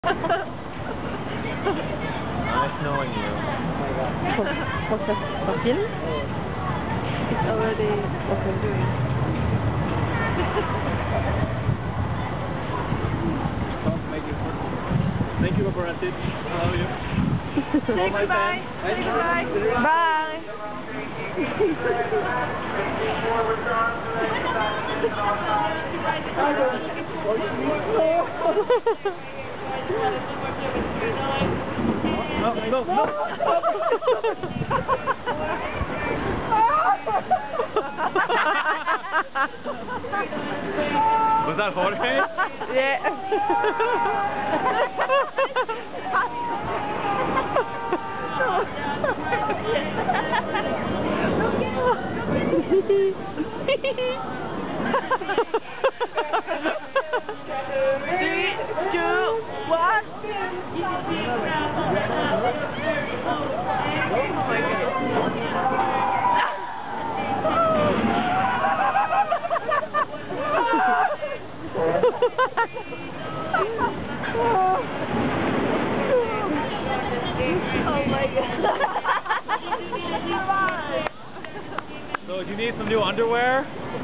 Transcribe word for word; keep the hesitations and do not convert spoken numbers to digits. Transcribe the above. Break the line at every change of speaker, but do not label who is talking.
Nice knowing you.
What's that? For film?
It's already
Okay.
doing.
Thank you, paparazzi. I love you.
Say goodbye. Say goodbye.
Bye.
No, no, no. Was that Jorge?
Yeah.
Three, two, one. Oh my god. Oh my god.
So, do you need some new underwear?